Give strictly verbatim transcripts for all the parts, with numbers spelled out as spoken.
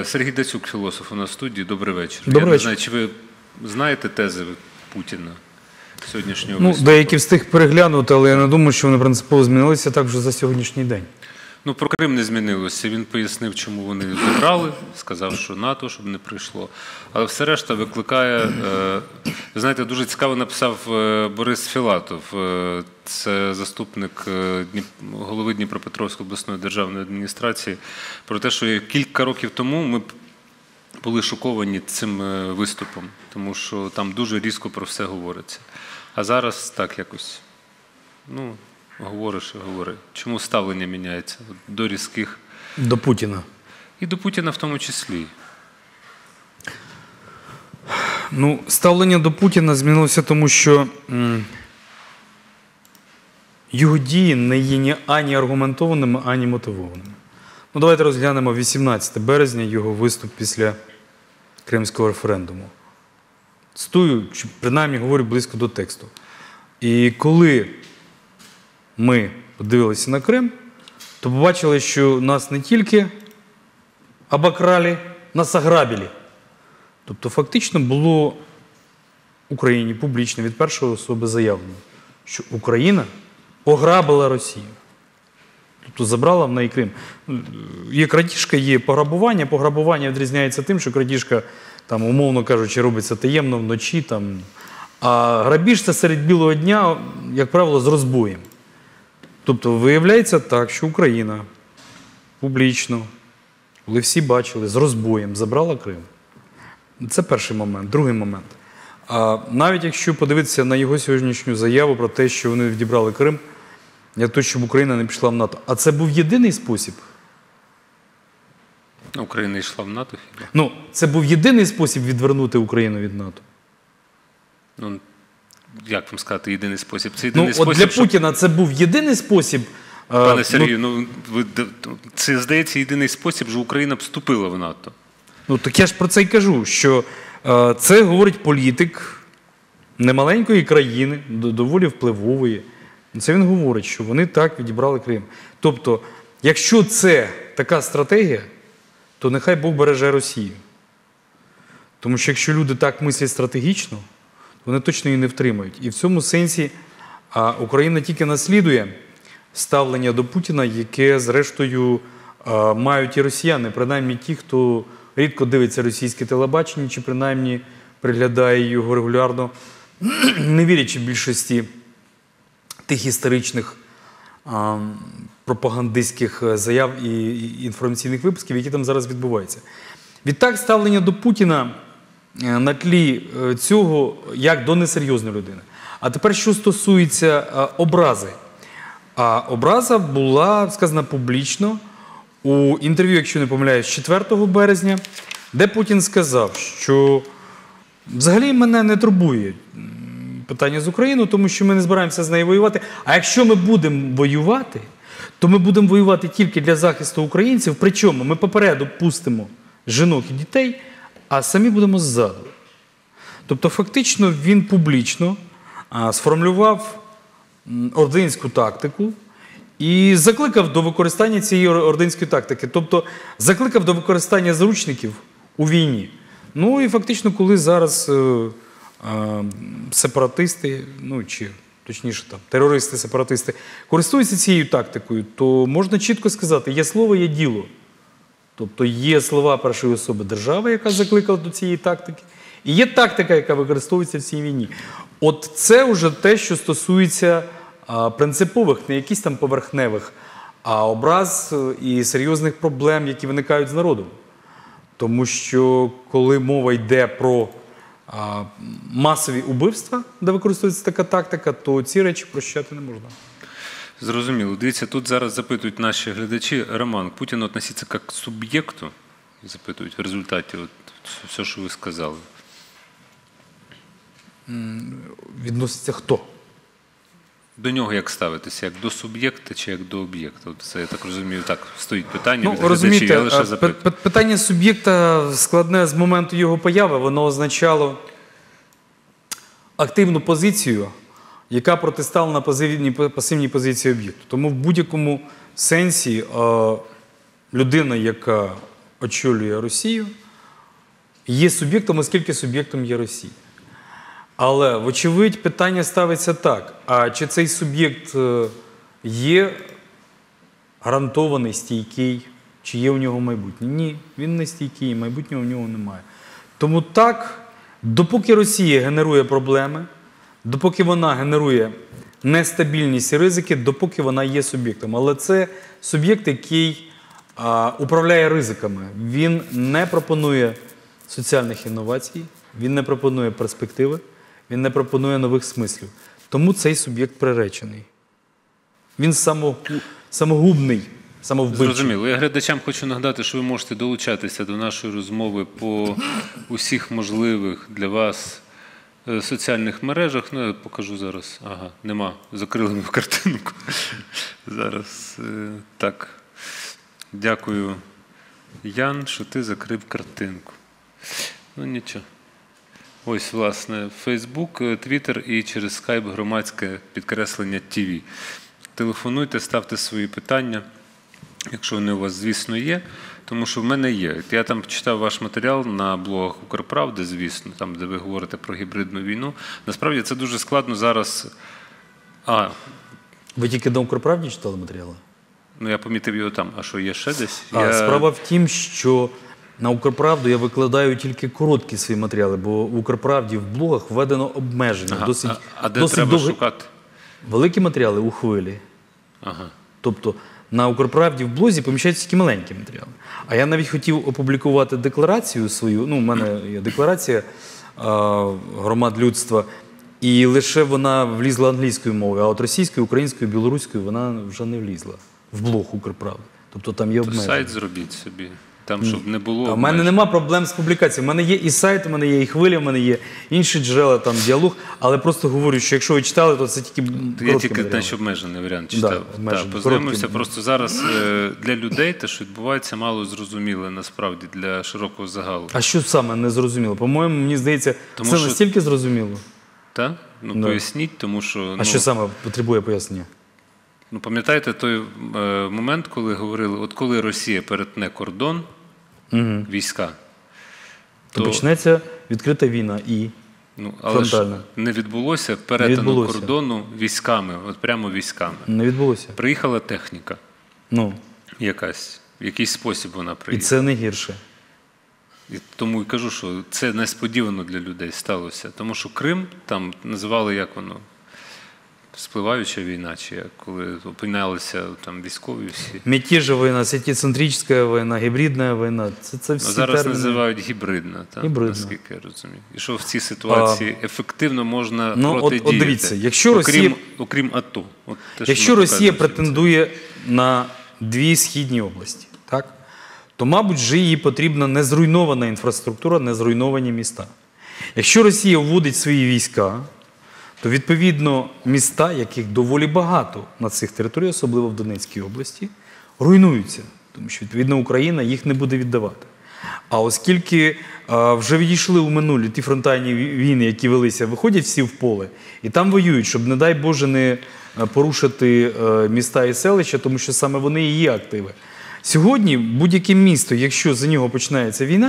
Сергій Дацюк, філософ, у нас в студії. Добрий вечір. Добрий Я вечір. не знаю, чи ви знаєте тези Путіна сьогоднішнього Ну, виступу? деякі встиг переглянути, але я не думаю, що вони принципово змінилися так вже за сьогоднішній день. Ну, про Крим не змінилося. Він пояснив, чому вони забрали, сказав, що НАТО, щоб не прийшло. Але все решта викликає... Е, ви знаєте, дуже цікаво написав е, Борис Філатов. Е, це заступник е, Дніп... голови Дніпропетровської обласної державної адміністрації. Про те, що кілька років тому ми були шоковані цим е, виступом. Тому що там дуже різко про все говориться. А зараз так якось... ну. Говориш і говори. Чому ставлення міняється до різких? До Путіна. І до Путіна в тому числі. Ну, ставлення до Путіна змінилося тому, що м, його дії не є ні ані аргументованими, ані мотивованими. Ну, давайте розглянемо вісімнадцяте березня, його виступ після Кримського референдуму. Цитую, чи принаймні говорю близько до тексту. І коли ми подивилися на Крим, то побачили, що нас не тільки обокрали, нас ограбили. Тобто фактично було Україні публічно від першої особи заявлено, що Україна ограбила Росію. Тобто забрала в неї Крим. Є крадіжка, є пограбування. Пограбування відрізняється тим, що крадіжка, там, умовно кажучи, робиться таємно вночі. Там, а грабіж – це серед білого дня, як правило, з розбоєм. Тобто виявляється так, що Україна публічно, коли всі бачили, з розбоєм забрала Крим. Це перший момент. Другий момент. А навіть якщо подивитися на його сьогоднішню заяву про те, що вони відібрали Крим, для того, щоб Україна не пішла в НАТО. А це був єдиний спосіб? Україна йшла в НАТО хіба? Ну, це був єдиний спосіб відвернути Україну від НАТО? Ну, як вам сказати, єдиний спосіб? Це єдиний ну, спосіб, от для щоб... Путіна це був єдиний спосіб? Пане а, Сергію, ну, ви, це, здається, єдиний спосіб, що Україна б вступила в НАТО. Ну, так я ж про це й кажу, що е, це говорить політик немаленької країни, доволі впливової. Це він говорить, що вони так відібрали Крим. Тобто, якщо це така стратегія, то нехай Бог береже Росію. Тому що якщо люди так мислять стратегічно, вони точно її не втримають. І в цьому сенсі а, Україна тільки наслідує ставлення до Путіна, яке, зрештою, а, мають і росіяни, принаймні ті, хто рідко дивиться російське телебачення, чи принаймні приглядає його регулярно, не вірячи більшості тих історичних а, пропагандистських заяв і інформаційних випусків, які там зараз відбуваються. Відтак, ставлення до Путіна на тлі цього як до несерйозної людини. А тепер, що стосується а, образи. А образа була сказана публічно у інтерв'ю, якщо не помиляюсь, четвертого березня, де Путін сказав, що взагалі мене не турбує питання з Україною, тому що ми не збираємося з нею воювати. А якщо ми будемо воювати, то ми будемо воювати тільки для захисту українців, причому ми попереду пустимо жінок і дітей, а самі будемо ззаду. Тобто фактично він публічно а, сформулював ординську тактику і закликав до використання цієї ординської тактики. Тобто закликав до використання заручників у війні. Ну і фактично, коли зараз е, е, сепаратисти, ну чи точніше там терористи-сепаратисти користуються цією тактикою, то можна чітко сказати, є слово, є діло. Тобто є слова першої особи держави, яка закликала до цієї тактики, і є тактика, яка використовується в цій війні. От це вже те, що стосується а, принципових, не якісь там поверхневих, а образ і серйозних проблем, які виникають з народом. Тому що коли мова йде про а, масові убивства, де використовується така тактика, то ці речі прощати не можна. Зрозуміло. Дивіться, тут зараз запитують наші глядачі. Роман, Путін относиться як к суб'єкту? Запитують в результаті от, все, що ви сказали. Відноситься хто? До нього як ставитися? Як до суб'єкта чи як до об'єкта? Це, я так розумію, так стоїть питання Ну, від глядачів, розумієте, я лише запитую. питання суб'єкта складне з моменту його появи. Воно означало активну позицію, яка протиставила на пасивній позиції об'єкту. Тому в будь-якому сенсі людина, яка очолює Росію, є суб'єктом, оскільки суб'єктом є Росія. Але, вочевидь, питання ставиться так, а чи цей суб'єкт е, є гарантований, стійкий, чи є у нього майбутнє? Ні, він не стійкий, і майбутнього в нього немає. Тому так, допоки Росія генерує проблеми, допоки вона генерує нестабільність і ризики, допоки вона є суб'єктом. Але це суб'єкт, який а, управляє ризиками. Він не пропонує соціальних інновацій, він не пропонує перспективи, він не пропонує нових смислів. Тому цей суб'єкт приречений. Він само, самогубний, самовбивчий. Зрозуміло. Я глядачам хочу нагадати, що ви можете долучатися до нашої розмови по усіх можливих для вас соціальних мережах. Ну, я покажу зараз. Ага, нема. Закрили мою картинку. Зараз. Так. Дякую, Ян, що ти закрив картинку. Ну, нічого. Ось, власне, Фейсбук, Твіттер і через скайп громадське підкреслення ТВ. Телефонуйте, ставте свої питання, якщо вони у вас, звісно, є. Тому що в мене є. Я там читав ваш матеріал на блогах Укрправди, звісно, там, де ви говорите про гібридну війну. Насправді, це дуже складно зараз. А, Ви тільки на Укрправді читали матеріали? ну я помітив його там. А що, є ще десь? А, я... Справа в тім, що на Укрправду я викладаю тільки короткі свої матеріали, бо в Укрправді в блогах введено обмеження. Ага. Досить, а, а де досить треба довгі... шукати? Великі матеріали у хвилі. Ага. Тобто на Укрправді в блозі поміщаються тільки маленькі матеріали. А я навіть хотів опублікувати декларацію свою, ну, у мене є декларація а, громад людства, і лише вона влізла англійською мовою, а от російською, українською, білоруською вона вже не влізла в блог Укрправди. Тобто там є То обмеження. сайт зробіть собі, там, щоб не було У мене обмежень. нема проблем з публікацією. У мене є і сайт, у мене є і хвиля, у мене є інші джерела, там, діалог, але просто говорю, що якщо ви читали, то це тільки короткі Я тільки матеріали. знаєш, обмежений варіант читав. Да, Так, обмежений, познайомився. короткий. Просто зараз е, для людей те, що відбувається, мало зрозуміле насправді для широкого загалу. А що саме не зрозуміло? По-моєму, мені здається, Тому це що- настільки зрозуміло. Так? Ну, Да. поясніть, тому що... А ну, що саме потребує пояснення? Ну, пам'ятаєте той е, момент, коли говорили, от коли Росія перетне кордон, Угу. війська, То почнеться відкрита війна і ну, але ж фронтальна. не відбулося перетину відбулося. кордону військами, от прямо військами. Не відбулося. Приїхала техніка Ну, якась, в якийсь спосіб вона і приїхала. це не гірше. І тому і кажу, що це несподівано для людей сталося. Тому що Крим там називали, як воно, спливаюча війна, чи як, коли опинялися там військові всі. Мятежа війна, сетицентрична війна, гібридна війна. Це, це всі А зараз терміни. називають гібридна, так, Гібридна. наскільки я розумію. І що в цій ситуації ефективно можна ну, от- от протидіяти? дивіться, якщо окрім, Росія- окрім АТО. От те, що Якщо ми Росія показуємо, претендує на дві східні області, так, то, мабуть, же їй потрібна не зруйнована інфраструктура, не зруйновані міста. Якщо Росія вводить свої війська, то, відповідно, міста, яких доволі багато на цих територіях, особливо в Донецькій області, руйнуються, тому що, відповідно, Україна їх не буде віддавати. А оскільки а, вже відійшли у минулі ті фронтальні ві- війни, які велися, виходять всі в поле, і там воюють, щоб, не дай Боже, не е, порушити е, міста і селища, тому що саме вони і є активи. Сьогодні будь-яке місто, якщо за нього починається війна,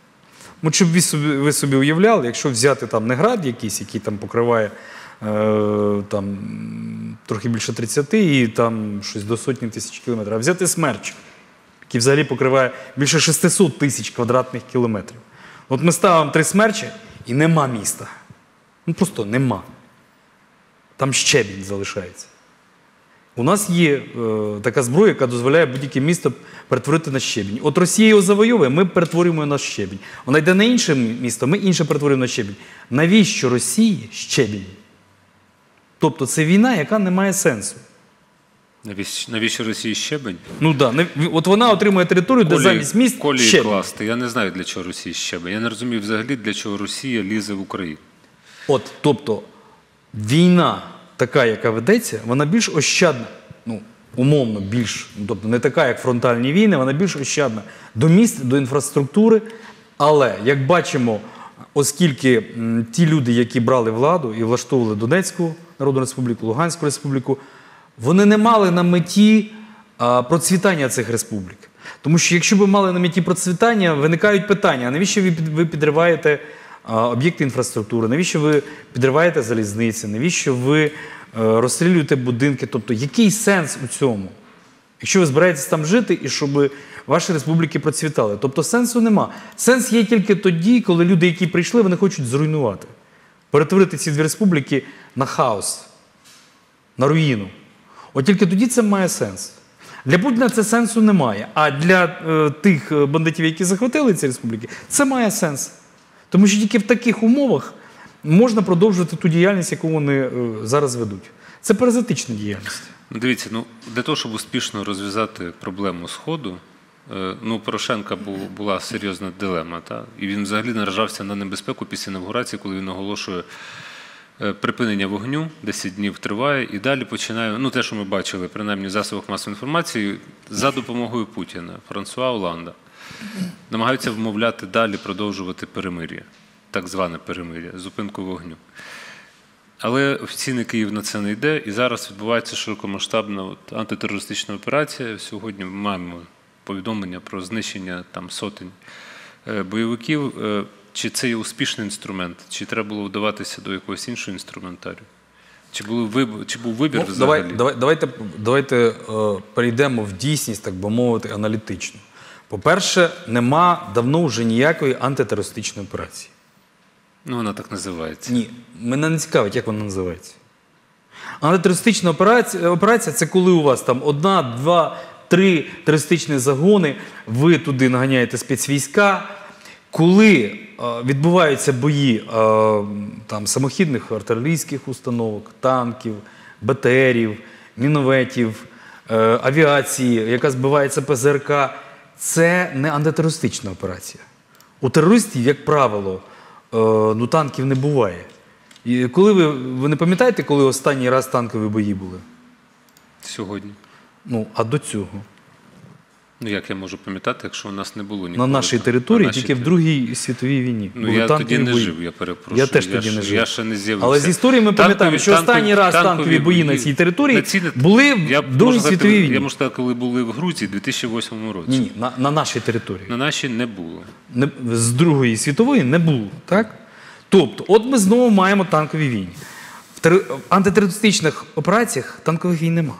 от щоб ви собі, ви собі уявляли, якщо взяти там не град якийсь, який там покриває е, там, трохи більше тридцяти і там щось до сотні тисяч кілометрів, а взяти Смерч, який взагалі покриває більше шестисот тисяч квадратних кілометрів. От ми ставимо три Смерчі і нема міста. Ну просто нема. Там щебінь залишається. У нас є е, така зброя, яка дозволяє будь-яке місто перетворити на щебінь. От Росія його завойовує, ми перетворюємо на щебінь. Вона йде на інше місто, ми інше перетворюємо на щебінь. Навіщо Росії щебінь? Тобто це війна, яка не має сенсу. Навіщо, навіщо Росії щебень? Ну так, да, от вона отримує територію, де замість міст колії щебінь. класти. Я не знаю, для чого Росії щебень. Я не розумію взагалі, для чого Росія лізе в Україну. От, тобто, війна така, яка ведеться, вона більш ощадна, ну, умовно більш, тобто не така, як фронтальні війни, вона більш ощадна до міст, до інфраструктури. Але, як бачимо, оскільки м, ті люди, які брали владу і влаштовували Донецьку Народну Республіку, Луганську Республіку, вони не мали на меті а, процвітання цих республік. Тому що якщо ви мали на меті процвітання, виникають питання, а навіщо ви під- ви підриваєте а, об'єкти інфраструктури, навіщо ви підриваєте залізниці, навіщо ви е, розстрілюєте будинки? Тобто який сенс у цьому? Якщо ви збираєтесь там жити і щоб ваші республіки процвітали. Тобто сенсу нема. Сенс є тільки тоді, коли люди, які прийшли, вони хочуть зруйнувати. Перетворити ці дві республіки на хаос, на руїну. От тільки тоді це має сенс. Для Путіна це сенсу немає. А для е, тих бандитів, які захватили ці республіки, це має сенс. Тому що тільки в таких умовах можна продовжувати ту діяльність, яку вони е, зараз ведуть. Це паразитична діяльність. Ну, дивіться, ну, для того, щоб успішно розв'язати проблему Сходу, е, ну, у Порошенка бу- була серйозна дилема. Та? І він взагалі наражався на небезпеку після інавгурації, коли він оголошує е, припинення вогню, десять днів триває, і далі починає, ну, те, що ми бачили, принаймні в засобах масової інформації, за допомогою Путіна, Франсуа Оланда, намагаються вмовляти далі продовжувати перемир'я, так зване перемир'я, зупинку вогню. Але офіційний Київ на це не йде, і зараз відбувається широкомасштабна от, антитерористична операція. Сьогодні ми маємо повідомлення про знищення там сотень е, бойовиків. Е, чи це є успішний інструмент, чи треба було вдаватися до якогось іншого інструментарію? Чи, були виб... чи був вибір Ну, взагалі? давай, давай, давайте давайте е, перейдемо в дійсність, так би мовити, аналітично. По-перше, нема давно вже ніякої антитерористичної операції. Ну, вона так називається. Ні, мене не цікавить, як вона називається. Антитерористична операція, операція – це коли у вас там одна, два, три терористичні загони, ви туди наганяєте спецвійська. Коли е, відбуваються бої е, там, самохідних артилерійських установок, танків, БТРів, мінометів, е, авіації, яка збивається ПЗРК, це не антитерористична операція. У терористів, як правило, е, ну, танків не буває. І коли ви, ви не пам'ятаєте, коли останній раз танкові бої були? Сьогодні. Ну, а до цього? Ну, як я можу пам'ятати, якщо у нас не було На ніколи. нашій там, території, на нашій тільки в території. Другій світовій війні. Ну, були я тоді танкові не бої. жив, я перепрошую. Я теж тоді ж- не жив. Я ще не з'явився. Але з історії ми пам'ятаємо, що останній раз танкові бої на цій території на цій- були я в можу Другій сказати, світовій війні. Я можу сказати, коли були в Грузії в дві тисячі восьмому році. Ні, ні, на, на нашій території. На нашій не було. Не, з Другої світової не було, так? Тобто, от ми знову маємо танкові війни. В, тер... в антитерористичних операціях танкових війн нема.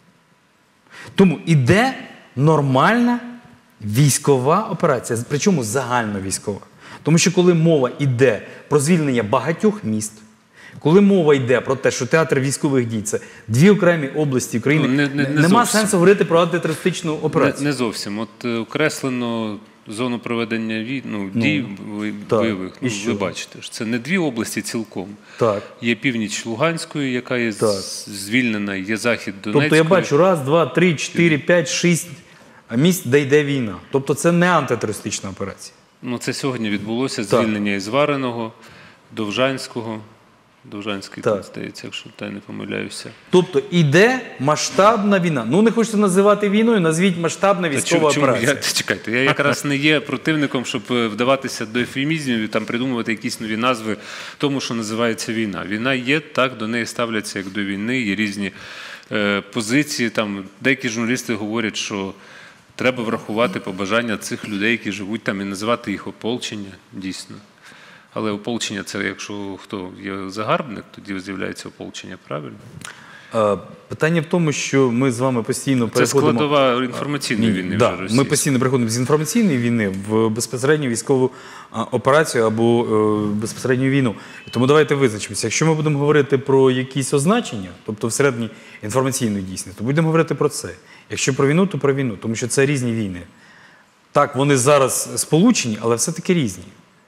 Тому іде нормальна військова операція, причому загальновійськова. Тому що коли мова йде про звільнення багатьох міст, коли мова йде про те, що театр військових дій – це дві окремі області України, Ну, не- не- не нема зовсім. сенсу говорити про антитерористичну Не, операцію. не зовсім. От е, окреслено зону проведення вій... ну, дій бой- так. бойових. І Ну, що? ви бачите, що це не дві області цілком. Так. Є північ Луганської, яка є з- Так. звільнена, є захід Донецької. Тобто я бачу раз, два, три, чотири, п'ять, шість місць, де йде війна. Тобто це не антитерористична операція. Ну, це сьогодні відбулося Так. звільнення із Вареного, Довжанського. Довжанський, Так. тут, здається, якщо я не помиляюся. Тобто йде масштабна війна. Ну не хочете називати війною, назвіть масштабна Та військова чому- операція. Я, чекайте, я якраз не є противником, щоб е, вдаватися до ефемізмів і там придумувати якісь нові назви тому, що називається війна. Війна є, так, до неї ставляться як до війни, є різні е, позиції. Там деякі журналісти говорять, що треба врахувати побажання цих людей, які живуть там, і називати їх ополчення, дійсно. Але ополчення – це якщо хто є загарбник, тоді з'являється ополчення, правильно? Е, Питання в тому, що ми з вами постійно Це переходимо... складова інформаційної Ні, війни да, вже російської. ми постійно переходимо з інформаційної війни в безпосередню військову а, операцію або е, безпосередню війну. І тому давайте визначимося. Якщо ми будемо говорити про якісь означення, тобто всередині інформаційної дійсності, то будемо говорити про це. Якщо про війну, то про війну, тому що це різні війни. Так, вони зараз сполучені, але все-таки різні.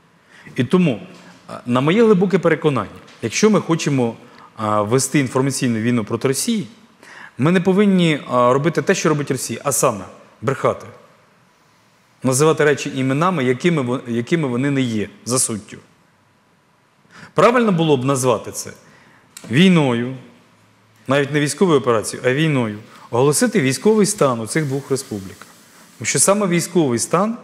І тому, а, на моє глибоке переконання, якщо ми хочемо а, вести інформаційну війну проти Росії, ми не повинні а, робити те, що робить Росія, а саме брехати. Називати речі іменами, якими, вон- якими вони не є, за суттю. Правильно було б назвати це війною, навіть не військовою операцією, а війною, оголосити військовий стан у цих двох республіках. Тому що саме військовий стан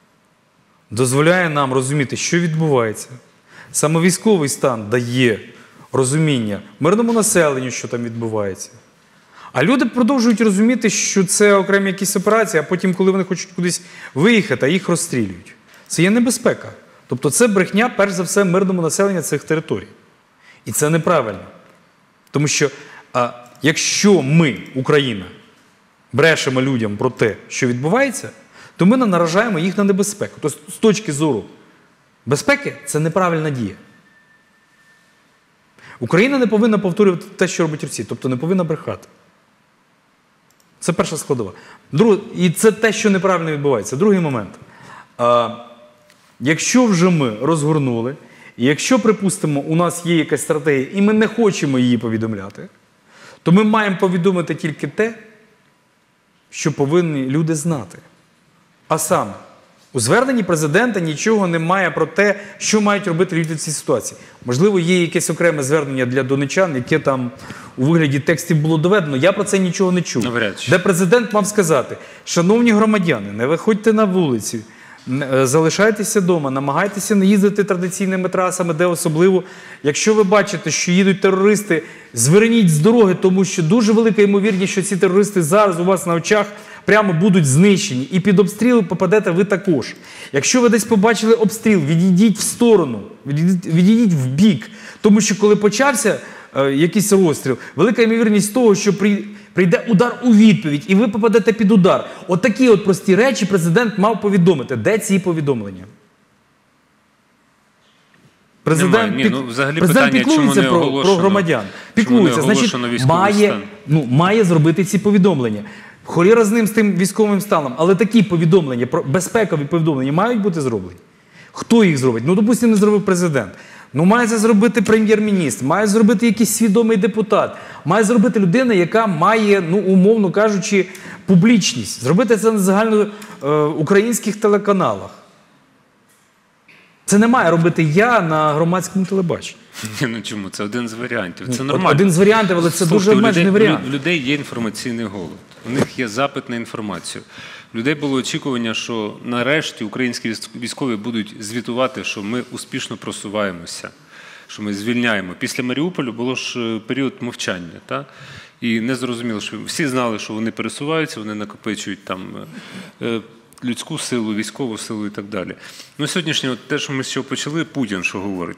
дозволяє нам розуміти, що відбувається. Саме військовий стан дає розуміння мирному населенню, що там відбувається. А люди продовжують розуміти, що це окремі якісь операції, а потім, коли вони хочуть кудись виїхати, а їх розстрілюють. Це є небезпека. Тобто це брехня, перш за все, мирному населенню цих територій. І це неправильно. Тому що а, якщо ми, Україна, брешемо людям про те, що відбувається, то ми наражаємо їх на небезпеку. Тобто з точки зору безпеки це неправильна дія. Україна не повинна повторювати те, що робить Росія, тобто не повинна брехати. Це перша складова. Друг... І це те, що неправильно відбувається. Другий момент. А, якщо вже ми розгорнули, і якщо, припустимо, у нас є якась стратегія, і ми не хочемо її повідомляти, то ми маємо повідомити тільки те, що повинні люди знати. А саме, у зверненні президента нічого немає про те, що мають робити люди в цій ситуації. Можливо, є якесь окреме звернення для донечан, яке там у вигляді текстів було доведено. Я про це нічого не чув. Де президент мав сказати: шановні громадяни, не виходьте на вулиці, залишайтеся вдома, намагайтеся не їздити традиційними трасами, де особливо, якщо ви бачите, що їдуть терористи, зверніть з дороги, тому що дуже велика ймовірність, що ці терористи зараз у вас на очах прямо будуть знищені. І під обстріл попадете ви також. Якщо ви десь побачили обстріл, відійдіть в сторону, відійдіть, відійдіть в бік. Тому що коли почався е, якийсь розстріл, велика ймовірність того, що при, прийде удар у відповідь, і ви попадете під удар. Отакі от прості речі президент мав повідомити. Де ці повідомлення? Президент, Ні, ну, взагалі президент питання, піклується про, про громадян. Піклується, значить, має, ну, має зробити ці повідомлення. Холєра з ним, з тим військовим станом, але такі повідомлення, безпекові повідомлення мають бути зроблені. Хто їх зробить? Ну, допустимо, не зробив президент. Ну, має це зробити прем'єр-міністр, має зробити якийсь свідомий депутат, має зробити людина, яка має, ну, умовно кажучи, публічність. Зробити це на загальноукраїнських телеканалах. Це не має робити я на громадському телебаченні. Ні, ну чому? Це один з варіантів. Це нормально. Один з варіантів, але це Слухайте, дуже обмежений варіант. У людей є інформаційний голод. У них є запит на інформацію. У людей було очікування, що нарешті українські військові будуть звітувати, що ми успішно просуваємося, що ми звільняємо. Після Маріуполя було ж період мовчання. Та? І не зрозуміло, що всі знали, що вони пересуваються, вони накопичують там людську силу, військову силу і так далі. Ну, сьогоднішнє, от те, що ми з чого почали, Путін що говорить.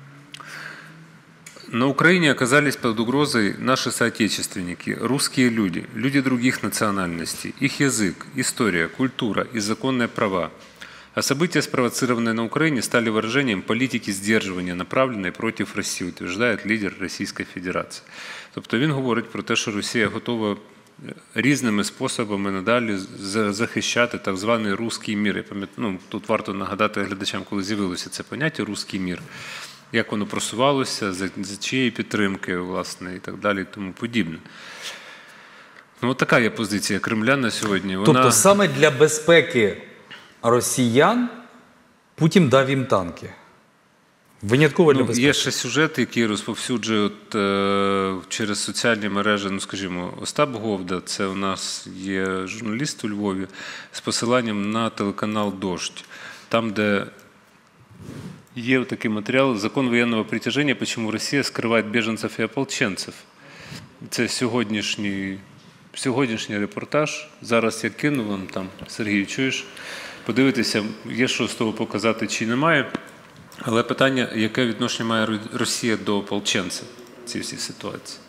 На Украине оказались под угрозой наши соотечественники, русские люди, люди других национальностей, их язык, история, культура и законные права. А события, спровоцированные на Украине, стали выражением политики сдерживания, направленной против России, утверждает лидер Російської Федерації. Тобто він говорить про те, що Росія готова різними способами надалі захищати так званий «русський мір». Я пам'ятаю, ну, тут варто нагадати глядачам, коли з'явилося це поняття «русський мір», як воно просувалося, за, за чиєї підтримки, власне, і так далі, і тому подібне. Ну, от така є позиція Кремля на сьогодні. Вона... Тобто саме для безпеки росіян Путін дав їм танки? Винятково для ну, безпеки? Є ще сюжет, який розповсюджує от, е, через соціальні мережі, ну, скажімо, Остап Говда, це у нас є журналіст у Львові, з посиланням на телеканал «Дождь», там, де є такий матеріал «Закон воєнного притяжения. Почему Росія скриває біженців і ополченців». Це сьогоднішній, сьогоднішній репортаж. Зараз я кину вам там, Сергій, чуєш? Подивитися, є що з того показати чи немає. Але питання, яке відношення має Росія до ополченців в цій всій ситуації?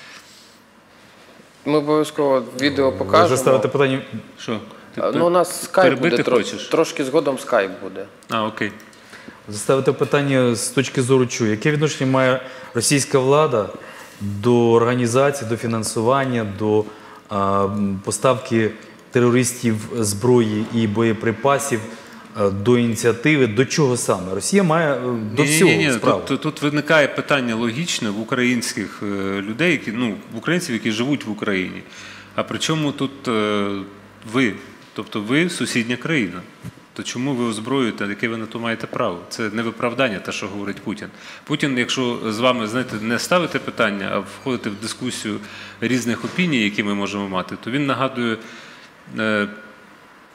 Ми обов'язково відео покажемо. Ви заставите питання? Що? Ну, у нас скайп буде, хочеш? Трошки згодом скайп буде. А, окей. Заставити питання з точки зору чую. Яке відношення має російська влада до організації, до фінансування, до а, поставки терористів зброї і боєприпасів, а, до ініціативи, до чого саме? Росія має до всього ні, ні, справу. Тут, тут виникає питання логічне в українських людей, які, ну, в українців, які живуть в Україні. А при чому тут е, ви? Тобто ви сусідня країна. То чому ви озброюєте, яке ви на то маєте право? Це не виправдання, те, що говорить Путін. Путін, якщо з вами, знаєте, не ставити питання, а входити в дискусію різних опіній, які ми можемо мати, то він нагадує е,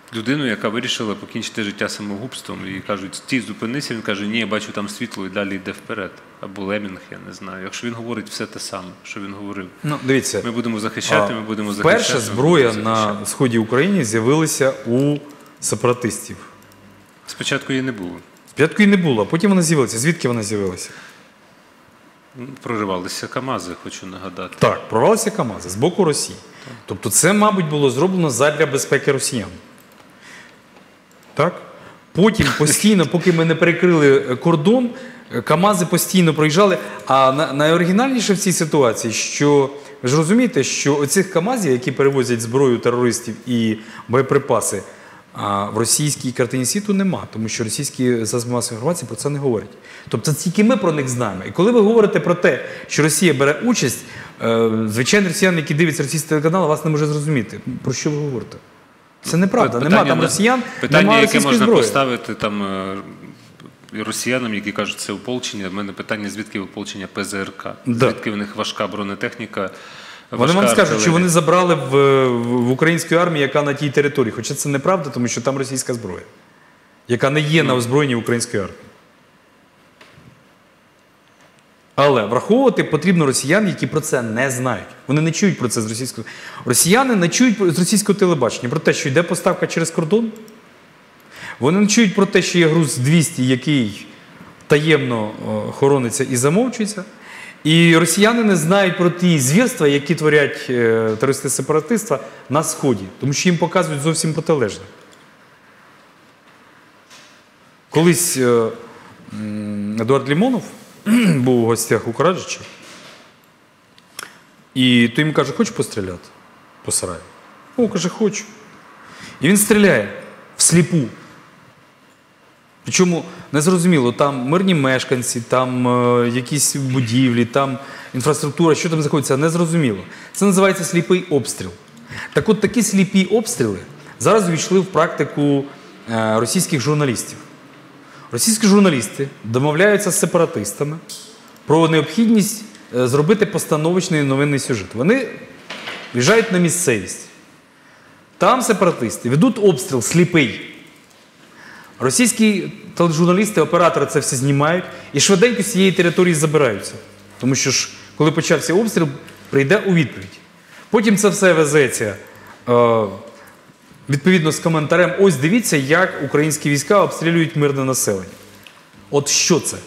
людину, яка вирішила покінчити життя самогубством. І кажуть, стій, зупинися, він каже, ні, я бачу там світло і далі йде вперед. Або Лемінг, я не знаю. Якщо він говорить все те саме, що він говорив. Ну, дивіться, Ми будемо захищати, ми будемо захищати. перша зброя на сході України з'явилася у сепаратистів. Спочатку її не було. Спочатку її не було, а потім вона з'явилася. Звідки вона з'явилася? Проривалися КАМАЗи, хочу нагадати. Так, прорвалися КАМАЗи з боку Росії. Тобто це, мабуть, було зроблено задля безпеки росіян. Так? Потім постійно, поки ми не перекрили кордон, КАМАЗи постійно проїжджали. А найоригінальніше в цій ситуації, що ви ж розумієте, що оцих КАМАЗів, які перевозять зброю терористів і боєприпаси, а в російській картині світу нема, тому що російські засоби масової інформації про це не говорять. Тобто тільки ми про них знаємо. І коли ви говорите про те, що Росія бере участь, звичайно, росіяни, які дивляться російські телеканали, вас не може зрозуміти. Про що ви говорите? Це неправда. Питання, нема там росіян, питання, нема яке можна зброї. поставити там росіянам, які кажуть, це ополчення. В мене питання, звідки ополчення ПЗРК? Да. Звідки в них важка бронетехніка? Вони вам скажуть, що вони забрали в, в українській армії, яка на тій території. Хоча це неправда, тому що там російська зброя, яка не є на озброєнні української армії. Але враховувати потрібно росіян, які про це не знають. Вони не чують про це з російського. Росіяни не чують з російського телебачення про те, що йде поставка через кордон. Вони не чують про те, що є груз двісті, який таємно хорониться і замовчується. І росіяни не знають про ті звірства, які творять терористи-сепаратиства на Сході. Тому що їм показують зовсім протилежне. Колись Едуард Лімонов був у гостях у Караджича. І той йому каже, хочеш постріляти по Сараєву? О, каже, хочу. І він стріляє всліпу. Причому незрозуміло, там мирні мешканці, там е, якісь будівлі, там інфраструктура, що там знаходиться, незрозуміло. Це називається сліпий обстріл. Так от такі сліпі обстріли зараз увійшли в практику е, російських журналістів. Російські журналісти домовляються з сепаратистами про необхідність е, зробити постановочний новинний сюжет. Вони в'їжджають на місцевість. Там сепаратисти ведуть обстріл сліпий. Російські тележурналісти, оператори це все знімають і швиденько з цієї території забираються. Тому що ж, коли почався обстріл, прийде у відповідь. Потім це все везеться е, відповідно з коментарем, ось дивіться, як українські війська обстрілюють мирне населення. От що це?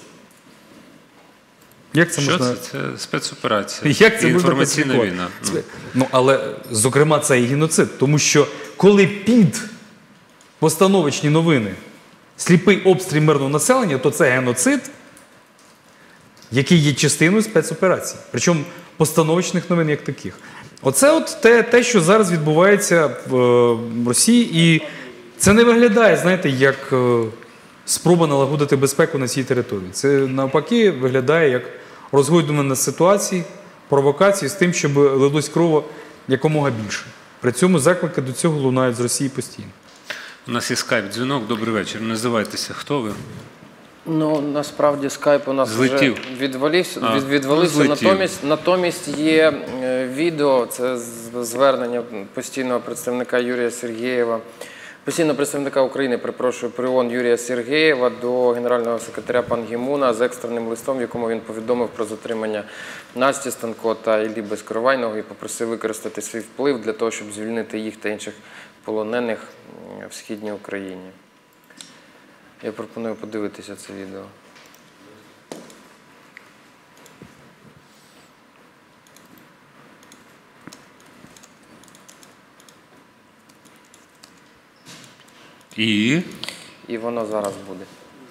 Як це що можна... це? Це спецоперація. Як це і можна інформаційна війна. Ну. Ну, але, зокрема, це і геноцид. Тому що, коли під постановочні новини сліпий обстріл мирного населення, то це геноцид, який є частиною спецоперації. Причому постановочних новин як таких. Оце от те, те, що зараз відбувається в Росії. І це не виглядає, знаєте, як спроба налагодити безпеку на цій території. Це навпаки виглядає як розгойдування ситуації, провокації з тим, щоб лилось крова якомога більше. При цьому заклики до цього лунають з Росії постійно. У нас є скайп-дзвінок. Добрий вечір. Називайтеся. Хто ви? Ну, насправді скайп у нас Злетів. вже відвалився, А, від, відвалився. ну, натомість, натомість є е, відео, це звернення постійного представника Юрія Сергєєва, постійного представника України, перепрошую, при ООН Юрія Сергєєва до генерального секретаря Пан Гі Муна з екстреним листом, в якому він повідомив про затримання Насті Станко та Іллі Безкоровайного і попросив використати свій вплив для того, щоб звільнити їх та інших полонених в Східній Україні. Я пропоную подивитися це відео. І? І воно зараз буде.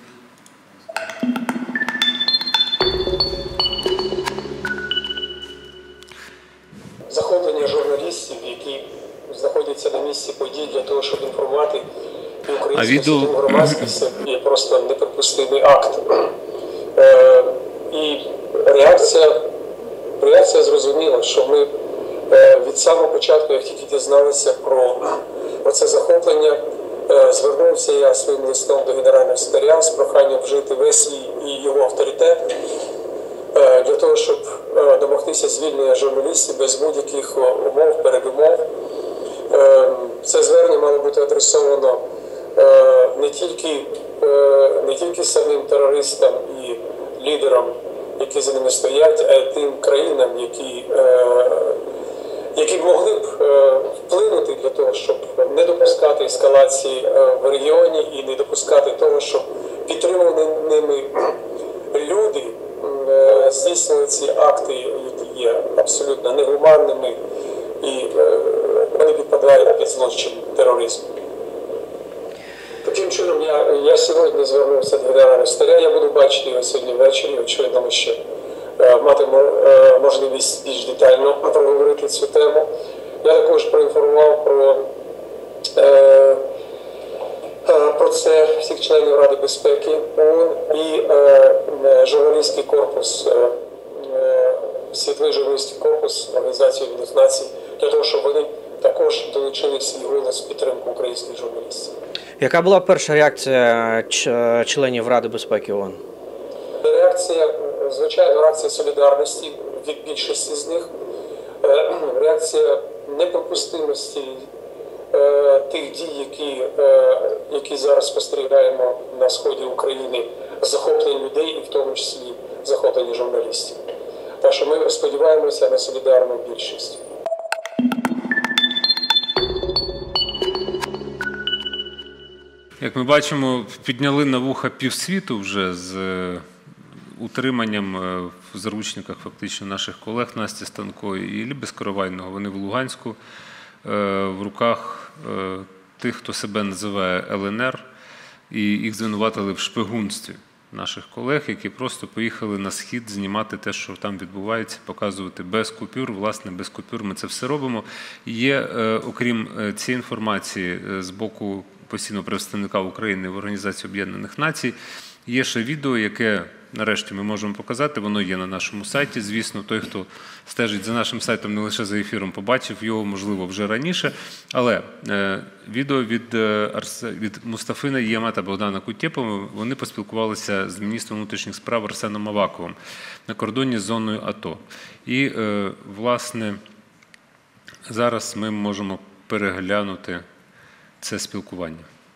Захоплення журналістів, які знаходяться на місці подій для того, щоб інформувати і українську світову громадськість, є просто неприпустимий акт. Е, і реакція, реакція зрозуміла, що ми е, від самого початку, як тільки дізналися про, про це захоплення, е, звернувся я своїм листом до генерального секретаря з проханням вжити весь і, і його авторитет е, для того, щоб е, домогтися звільнення журналістів без будь-яких умов, передумов. Е, це звернення мало бути адресовано адресовано не тільки, не тільки самим терористам і лідерам, які за ними стоять, а й тим країнам, які, які могли б вплинути для того, щоб не допускати ескалації в регіоні і не допускати того, щоб підтримувані ними люди здійснювали ці акти, які є абсолютно негуманними, і вони підпадають під злочин тероризму. Таким чином, я, я сьогодні звернувся до генерального секретаря, я буду бачити його сьогодні ввечері, очевидно, ми ще матимемо можливість більш детально проговорити цю тему. Я також проінформував про, про це всіх членів Ради безпеки ООН і журналістський корпус, світовий журналістський корпус Організації Об'єднаних Націй, для того, щоб вони також долучили свій голос в підтримку українських журналістів. Яка була перша реакція членів Ради безпеки ООН? Реакція, звичайно, реакція солідарності від більшості з них, реакція неприпустимості тих дій, які, які зараз спостерігаємо на сході України, захоплення людей і в тому числі захоплення журналістів. Так що ми сподіваємося на солідарну більшість. Як ми бачимо, підняли на вуха півсвіту вже з утриманням в заручниках фактично наших колег Насті Станко і Іллі Безкоровайного. Вони в Луганську в руках тих, хто себе називає Ел Ен Ер, і їх звинуватили в шпигунстві наших колег, які просто поїхали на схід знімати те, що там відбувається, показувати без купюр. Власне, без купюр ми це все робимо. Є, окрім цієї інформації з боку постійного представника України в Організації Об'єднаних Націй, є ще відео, яке нарешті ми можемо показати, воно є на нашому сайті. Звісно, той, хто стежить за нашим сайтом, не лише за ефіром, побачив його, можливо, вже раніше. Але е, відео від, е, від Мустафи Найєма та Богдана Кутєпова, вони поспілкувалися з міністром внутрішніх справ Арсеном Аваковим на кордоні з зоною АТО. І, е, власне, зараз ми можемо переглянути це спілкування.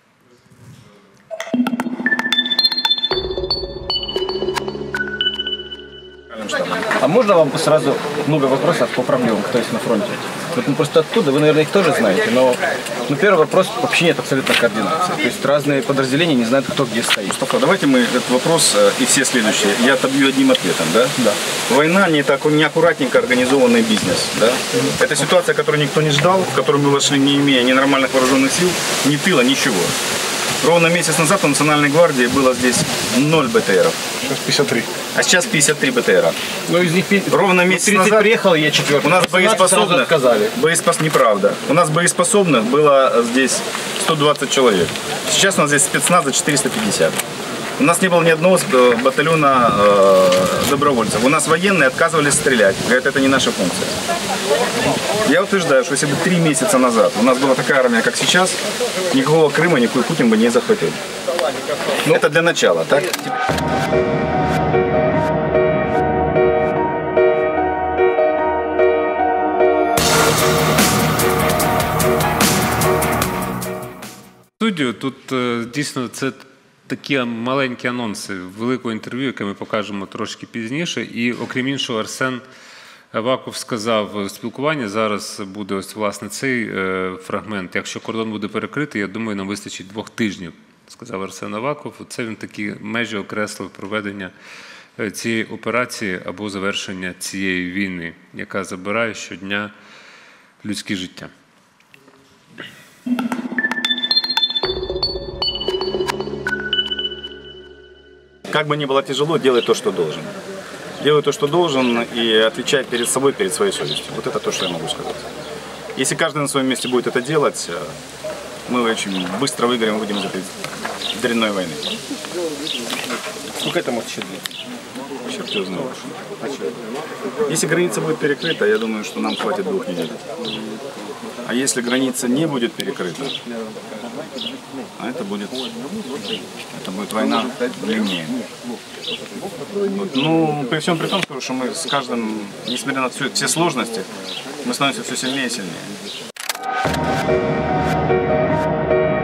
А можно вам сразу много вопросов по проблемам, кто есть на фронте? Вот мы просто оттуда, вы, наверное, их тоже знаете, но ну, первый вопрос, вообще нет абсолютно координации. То есть разные подразделения не знают, кто где стоит. Стоп, давайте мы этот вопрос и все следующие я отобью одним ответом, да? Да. Война не так неаккуратненько организованный бизнес, да? Mm-hmm. Это ситуация, которую никто не ждал, в которую мы вошли, не имея ни нормальных вооруженных сил, ни тыла, ничего. Ровно месяц назад у Национальной гвардии было здесь ноль бэ тэ эров. Сейчас пятьдесят три. А сейчас пятьдесят три бэ тэ эра. Ну, из них ровно месяц тридцать назад приехал, я четвертый. У нас боеспособных, отказали. Боеспос... Неправда. У нас боеспособных было здесь сто двадцать человек. Сейчас у нас здесь спецназа четыреста пятьдесят. У нас не было ни одного батальона э, добровольцев. У нас военные отказывались стрелять. Говорят, это не наша функция. Я утверждаю, что если бы три месяца назад у нас была такая армия, как сейчас, никакого Крыма никакой Путин бы не захватил. Ну, это для начала, так? Студію тут дійсно це такі маленькі анонси великого інтерв'ю, яке ми покажемо трошки пізніше. І окрім іншого, Арсен Аваков сказав спілкування, зараз буде ось власне цей фрагмент. Якщо кордон буде перекритий, я думаю, нам вистачить двох тижнів, сказав Арсен Аваков. Це він такі межі окреслив проведення цієї операції або завершення цієї війни, яка забирає щодня людське життя. Как бы ни было тяжело, делай то, что должен. Делай то, что должен, и отвечай перед собой, перед своей совестью. Вот это то, что я могу сказать. Если каждый на своем месте будет это делать, мы очень быстро выиграем, выйдем из этой дрянной войны. Сколько это может еще длиться? Черт его знает. Если граница будет перекрыта, я думаю, что нам хватит двух недель. А если граница не будет перекрыта, а это будет, это будет война длиннее. Вот. Ну, при всем при том, что мы с каждым, несмотря на все, все сложности, мы становимся все сильнее и сильнее.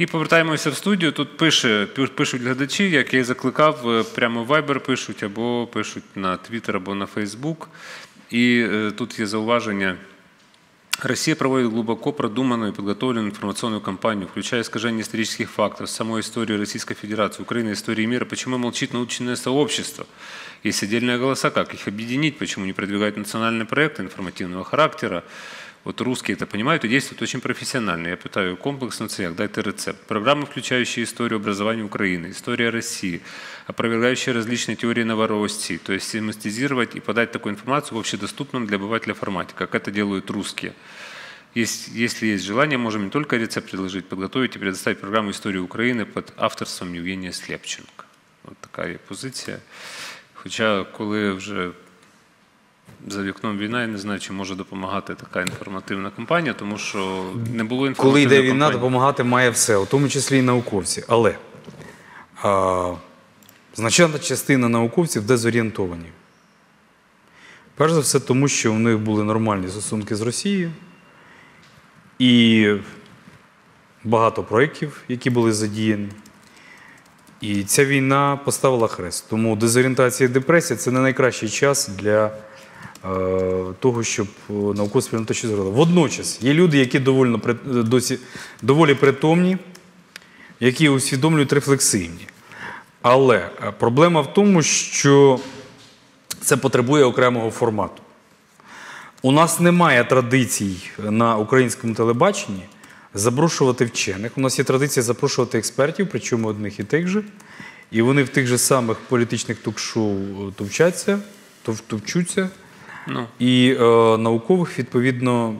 І повертаємося в студію. Тут пише, пишуть глядачі, як я і закликав, прямо в Viber пишуть, або пишуть на Twitter, або на Facebook. И э, тут есть зауважение. Россия проводит глубоко продуманную и подготовленную информационную кампанию, включая искажение исторических фактов, самой истории Российской Федерации, Украины, истории мира. Почему молчит научное сообщество? Есть отдельные голоса, как их объединить, почему не продвигают национальные проекты информативного характера. Вот русские это понимают и действуют очень профессионально. Я питаю комплексно, це як, дайте рецепт. Программы, украинающие историю образования Украины, история России, опровергающие различные теории Новороссии, то есть систематизировать и подать такую информацию в общедоступном для обывателя формате, как это делают русские. Есть, если есть желание, можем не только рецепт предложить, подготовить и предоставить программу «История Украины» под авторством Євгенія Слепченка. Вот така є позиція. Хоча, коли вже за вікном війна, я не знаю, чи може допомагати така інформативна кампанія, тому що не було інформативної Коли йде війна, кампанії. допомагати має все, у тому числі і науковці. Але а, значна частина науковців дезорієнтовані. Перш за все тому, що у них були нормальні стосунки з Росією і багато проєктів, які були задіяні. І ця війна поставила хрест. Тому дезорієнтація і депресія – це не найкращий час для того, щоб наукова спільнота щось зробила. Водночас є люди, які доволі, досі, доволі притомні, які усвідомлюють рефлексивні. Але проблема в тому, що це потребує окремого формату. У нас немає традицій на українському телебаченні запрошувати вчених. У нас є традиція запрошувати експертів, причому одних і тих же. І вони в тих же самих політичних ток-шоу товчаться, товчуться. Ну. І е, наукових, відповідно,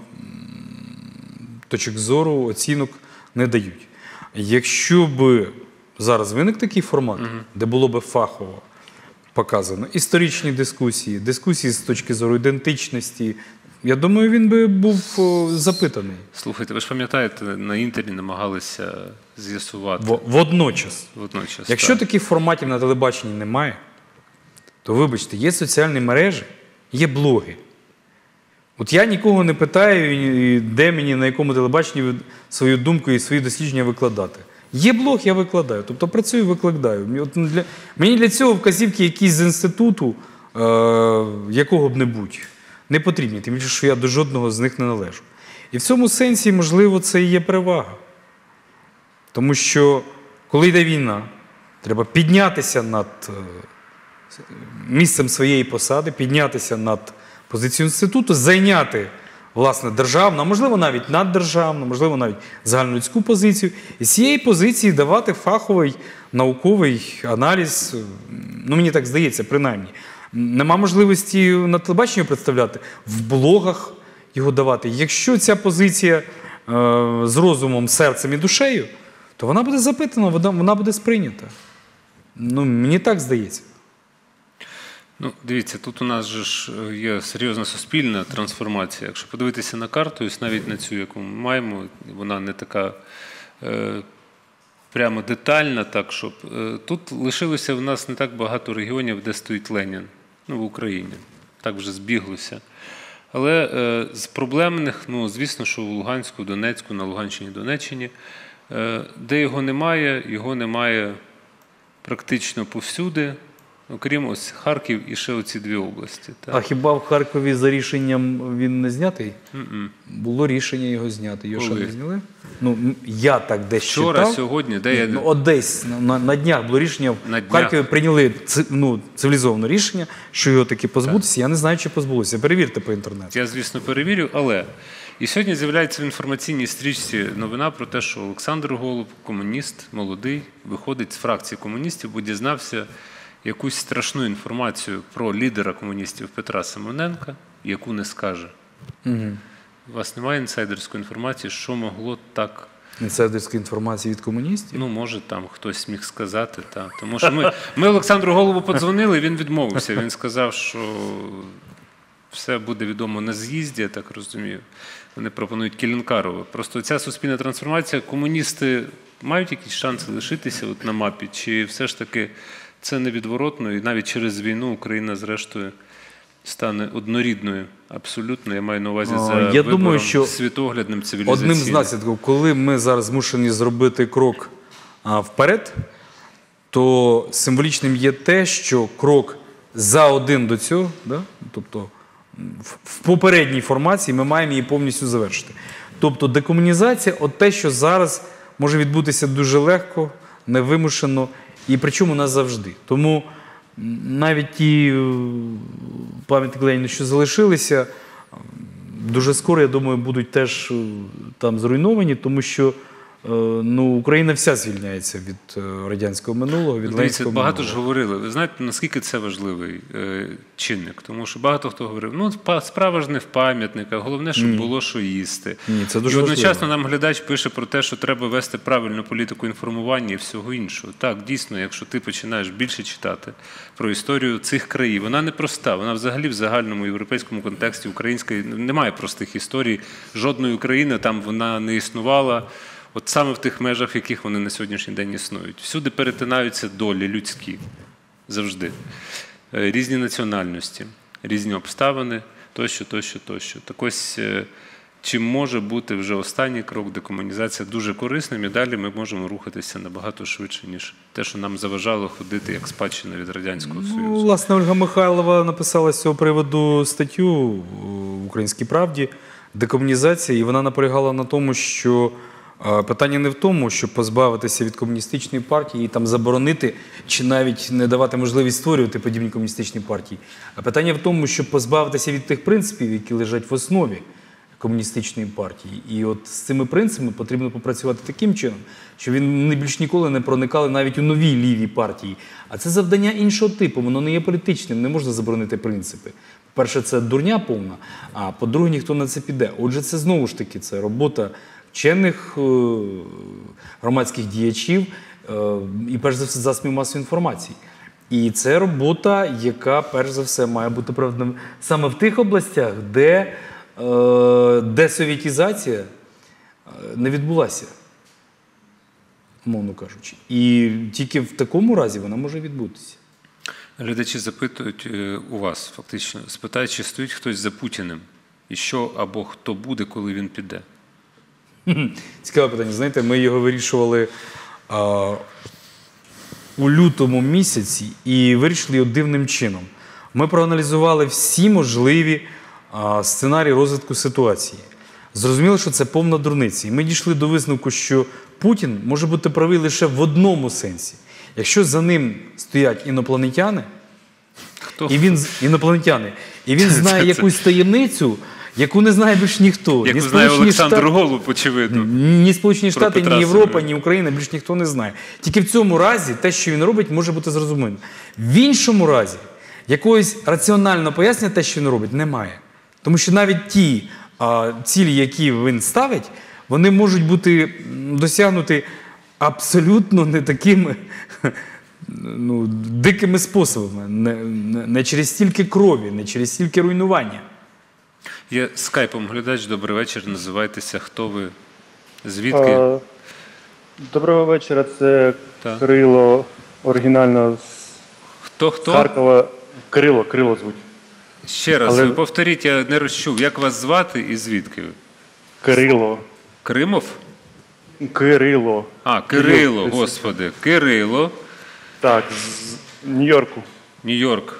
точок зору, оцінок не дають. Якщо б зараз виник такий формат, угу. де було б фахово показано історичні дискусії, дискусії з точки зору ідентичності, я думаю, він би був о, запитаний. Слухайте, ви ж пам'ятаєте, на інтері намагалися з'ясувати. В, водночас. Водночас. Якщо так. таких форматів на телебаченні немає, то, вибачте, є соціальні мережі, є блоги. От я нікого не питаю, де мені, на якому телебаченні свою думку і свої дослідження викладати. Є блог, я викладаю. Тобто працюю, викладаю. От для, мені для цього вказівки якісь з інституту, е, якого б не будь, не потрібні. Тим більше, що я до жодного з них не належу. І в цьому сенсі, можливо, це і є перевага. Тому що, коли йде війна, треба піднятися над місцем своєї посади, піднятися над позицією інституту, зайняти, власне, державну, а можливо навіть наддержавну, можливо навіть загальнолюдську позицію. І з цієї позиції давати фаховий науковий аналіз, ну мені так здається, принаймні. Нема можливості на телебаченні представляти, в блогах його давати. Якщо ця позиція е, з розумом, серцем і душею, то вона буде запитана, вона буде сприйнята. Ну, мені так здається. Ну, дивіться, тут у нас же ж є серйозна суспільна трансформація. Якщо подивитися на карту, ось навіть на цю, яку ми маємо, вона не така е, прямо детальна, так, щоб е, тут лишилося в нас не так багато регіонів, де стоїть Ленін, ну, в Україні. Так вже збіглося. Але е, з проблемних, ну, звісно, що в Луганську, Донецьку, на Луганщині, Донеччині, е, де його немає, його немає практично повсюди. Окрім ось Харків і ще оці дві області. Так. А хіба в Харкові за рішенням він не знятий? Mm-mm. Було рішення його зняти. Його що не зняли? Ну, я так десь Вчора, читав. сьогодні, де я... Ну, от десь на, на днях було рішення, на в Харкові днях. прийняли ну, цивілізоване рішення, що його таки позбутися. Я не знаю, чи позбулося. Перевірте по інтернету. Я, звісно, перевірю, але... І сьогодні з'являється в інформаційній стрічці новина про те, що Олександр Голуб, комуніст, молодий, виходить з фракції комуністів, бо дізнався якусь страшну інформацію про лідера комуністів Петра Симоненка, яку не скаже. Угу. У вас немає інсайдерської інформації, що могло так... Інсайдерської інформації від комуністів? Ну, може, там хтось міг сказати. Та. Тому що ми, ми Олександру Голубу подзвонили, він відмовився. Він сказав, що все буде відомо на з'їзді, я так розумію. Вони пропонують Келінкарова. Просто ця суспільна трансформація, комуністи мають якісь шанси лишитися от на мапі, чи все ж таки це невідворотно, і навіть через війну Україна, зрештою, стане однорідною абсолютно, я маю на увазі за Я вибором думаю, що світоглядним, цивілізаційним. Одним з наслідків, коли ми зараз змушені зробити крок а, вперед, то символічним є те, що крок за один до цього, да? Тобто в, в попередній формації ми маємо її повністю завершити. Тобто декомунізація – от те, що зараз може відбутися дуже легко, невимушено, і причому назавжди. Тому навіть ті е, пам'ятники Леніну, що залишилися, дуже скоро, я думаю, будуть теж е, там зруйновані, тому що е, ну, Україна вся звільняється від е, радянського минулого, від Дивіться, ленінського багато минулого. ж говорили. Ви знаєте, наскільки це важливий е, чинник? Тому що багато хто говорив, ну, па- справа ж не в пам'ятниках, головне, щоб було що їсти. Ні, це дуже і одночасно важливо. нам глядач пише про те, що треба вести правильну політику інформування і всього іншого. Так, дійсно, якщо ти починаєш більше читати про історію цих країн, вона не проста, вона взагалі в загальному європейському контексті української немає простих історій, жодної України там вона не існувала. От саме в тих межах, в яких вони на сьогоднішній день існують. Всюди перетинаються долі людські. Завжди. Е, Різні національності, різні обставини, тощо, тощо, тощо. Так ось, е, чи може бути вже останній крок декомунізація дуже корисним, і далі ми можемо рухатися набагато швидше, ніж те, що нам заважало ходити як спадщина від Радянського Ну, Союзу. власне, Ольга Михайлова написала з цього приводу статтю в «Українській правді» «Декомунізація», і вона наполягала на тому, що е, питання не в тому, щоб позбавитися від комуністичної партії і там заборонити чи навіть не давати можливість створювати подібні комуністичні партії, а питання в тому, щоб позбавитися від тих принципів, які лежать в основі комуністичної партії. І от з цими принципами потрібно попрацювати таким чином, щоб вони більш ніколи не проникали навіть у нові ліві партії. А це завдання іншого типу, воно не є політичним, не можна заборонити принципи. По-перше, це дурня повна, а по-друге, ніхто на це піде. Отже, це знову ж таки, це робота вчених, е, громадських діячів е, і, перш за все, засобів масової інформації. І це робота, яка, перш за все, має бути проведена саме в тих областях, де е, десовєтізація е, не відбулася, мовно кажучи. І тільки в такому разі вона може відбутися. Глядачі запитують е, у вас, фактично, спитають, чи стоїть хтось за Путіним, і що або хто буде, коли він піде. Цікаве питання. Знаєте, ми його вирішували а, у лютому місяці і вирішили його дивним чином. Ми проаналізували всі можливі а, сценарії розвитку ситуації. Зрозуміло, що це повна дурниця. І ми дійшли до висновку, що Путін може бути правий лише в одному сенсі. Якщо за ним стоять інопланетяни, Хто? і він, з- інопланетяни, і він знає це- якусь таємницю, яку не знає більш ніхто. Як Ні знає Сполучені Олександр Штати- Голуб, очевидно. Ні Сполучені Про Штати, Петра ні Європа, Симоненка. ні Україна більш ніхто не знає. Тільки в цьому разі те, що він робить, може бути зрозумілим. В іншому разі якогось раціонального пояснення те, що він робить, немає. Тому що навіть ті а, цілі, які він ставить, вони можуть бути м, досягнуті абсолютно не такими ну, дикими способами. Не, не, не через стільки крові, не через стільки руйнування. Є скайпом глядач, добрий вечір, називайтеся, хто ви, звідки? А, Доброго вечора, це Так. Кирило, оригінально з Хто, хто? Харкова. Кирило, Кирило звуть. Ще раз, Але- ви повторіть, я не розчув, як вас звати і звідки ви? Кирило. Кримов? Кирило. А, Кирило, Кирило. господи, Кирило, Так, з Нью-Йорку. Нью-Йорк.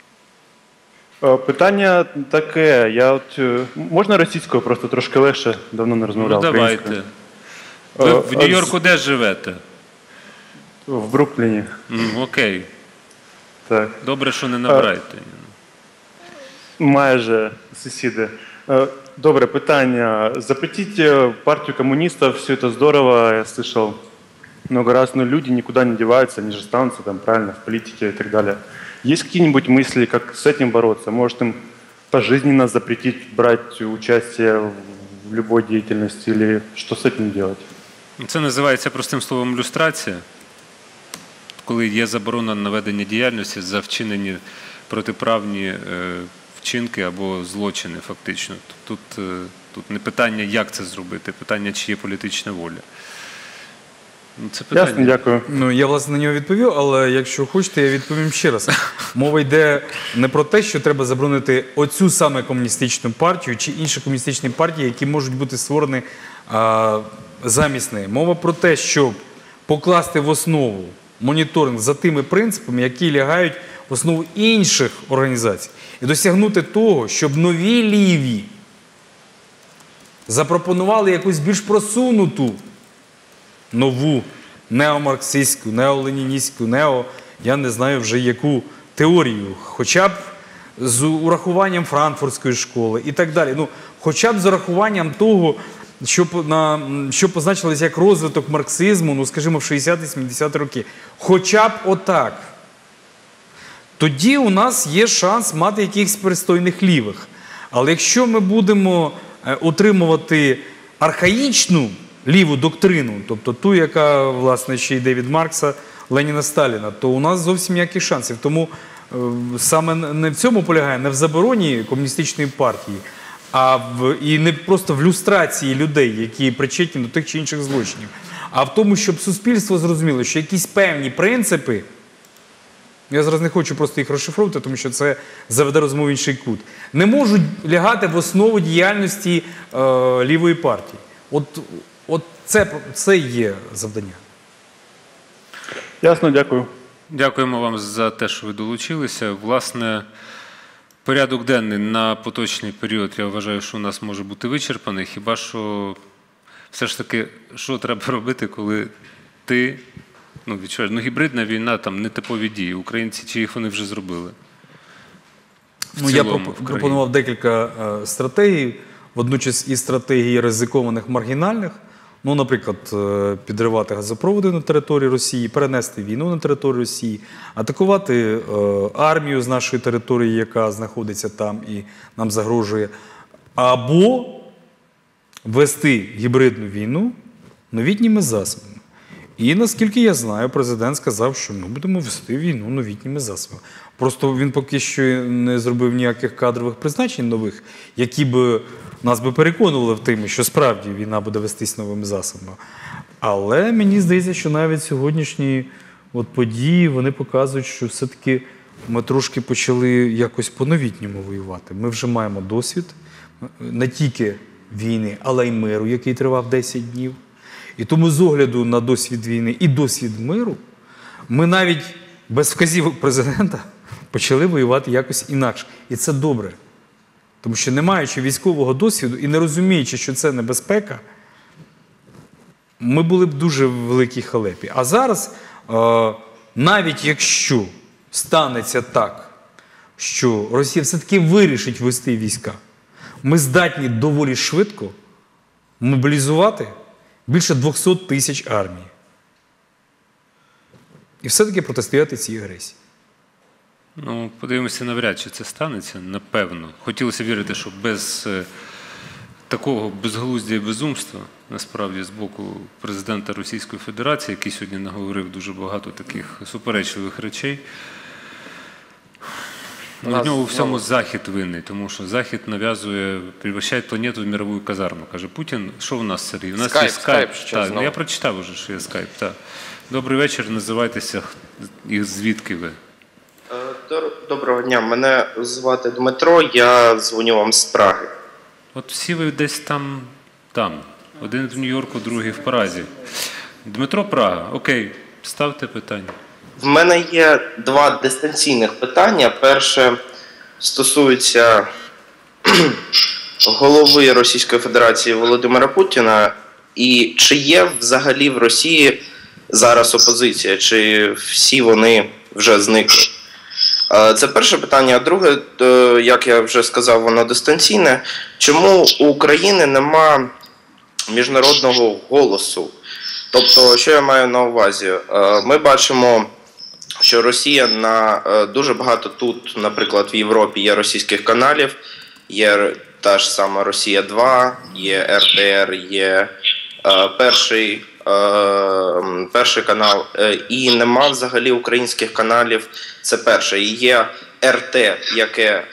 Е, Питання таке, я от е, можна російською, просто трошки легше, давно не Ну, розмовляв давайте. українською. Ви Е, в а Нью-Йорку де живете? В Брукліні. М, окей. Так. Добре, що не на Брайтоні. Майже сусіди. Е, Добре, питання. Запретить э, партию коммунистов, все это здорово, я слышал много раз, но люди никуда не деваются, они же останутся там, правильно, в политике и так далее. Есть какие-нибудь мысли, как с этим бороться? Может, им пожизненно запретить брать участие в любой деятельности или что с этим делать? Це називається простим словом люстрація, коли є заборона на ведення діяльності за вчинені протиправні е, вчинки або злочини фактично. Тут, е, тут не питання, як це зробити, питання, чи є політична воля. Ну, це питання. Ясно, дякую. Ну, я, власне, на нього відповів, але якщо хочете, я відповім ще раз. Мова йде не про те, що треба заборонити оцю саме комуністичну партію чи інші комуністичні партії, які можуть бути створені а, замість неї. Мова про те, щоб покласти в основу моніторинг за тими принципами, які лягають в основу інших організацій. І досягнути того, щоб нові ліві запропонували якусь більш просунуту, нову неомарксистську, неоленіністську, нео, я не знаю вже яку теорію, хоча б з урахуванням франкфуртської школи і так далі. Ну, хоча б з урахуванням того, що, на, що позначилось як розвиток марксизму, ну, скажімо, в шістдесяті-сімдесяті роки. Хоча б отак. Тоді у нас є шанс мати якихось пристойних лівих. Але якщо ми будемо утримувати архаїчну ліву доктрину, тобто ту, яка, власне, ще йде від Маркса, Леніна, Сталіна, то у нас зовсім ніяких шансів. Тому е, саме не в цьому полягає, не в забороні комуністичної партії, а в, і не просто в люстрації людей, які причетні до тих чи інших злочинів, а в тому, щоб суспільство зрозуміло, що якісь певні принципи, я зараз не хочу просто їх розшифровувати, тому що це заведе розмову в інший кут, не можуть лягати в основу діяльності е, лівої партії. От, от це, це є завдання. Ясно, дякую. Дякуємо вам за те, що ви долучилися. Власне, порядок денний на поточний період, я вважаю, що у нас може бути вичерпаний. Хіба що все ж таки, що треба робити, коли ти, ну, відчуваєш, ну, гібридна війна, там, нетипові дії. Українці, чи їх вони вже зробили? В ну, цілому, я проп- пропонував декілька е, стратегій, водночас і стратегії ризикованих маргінальних. Ну, наприклад, е, підривати газопроводи на території Росії, перенести війну на територію Росії, атакувати е, армію з нашої території, яка знаходиться там і нам загрожує, або вести гібридну війну новітніми засобами. І, наскільки я знаю, президент сказав, що ми будемо вести війну новітніми засобами. Просто він поки що не зробив ніяких кадрових призначень нових, які б нас би переконували в тому, що справді війна буде вестись новими засобами. Але мені здається, що навіть сьогоднішні от події, вони показують, що все-таки ми трошки почали якось по-новітньому воювати. Ми вже маємо досвід не тільки війни, але й миру, який тривав десять днів. І тому з огляду на досвід війни і досвід миру, ми навіть без вказівок президента почали воювати якось інакше. І це добре. Тому що не маючи військового досвіду і не розуміючи, що це небезпека, ми були б дуже в великій халепі. А зараз, навіть якщо станеться так, що Росія все-таки вирішить вести війська, ми здатні доволі швидко мобілізувати більше двісті тисяч армій. І все-таки протистояти цій агресії. Ну, подивимося, навряд чи це станеться, напевно. Хотілося вірити, що без е, такого безглуздя і безумства, насправді, з боку президента Російської Федерації, який сьогодні наговорив дуже багато таких суперечливих речей, ну, в нього у всьому Захід винний, тому що Захід нав'язує, превращає планету в мирову казарму. Каже Путін, що у нас, Сергій? У нас скайп, є скайп. скайп так, знову. я прочитав уже, що є скайп. Так. Добрий вечір, називайтеся, і звідки ви? Доброго дня, мене звати Дмитро, я дзвоню вам з Праги. От всі ви десь там, там. Один в Нью-Йорку, другий в Празі. Дмитро, Прага. Окей, ставте питання. В мене є два дистанційних питання. Перше стосується голови Російської Федерації Володимира Путіна. І чи є взагалі в Росії зараз опозиція, чи всі вони вже зникли? Це перше питання. А друге, як я вже сказав, воно дистанційне. Чому у України нема міжнародного голосу? Тобто, що я маю на увазі? Ми бачимо, що Росія на дуже багато тут, наприклад, в Європі є російських каналів, є та ж сама Росія два, є Р T R, є перший, перший канал, і нема взагалі українських каналів, це перше. І є Р Т, яке,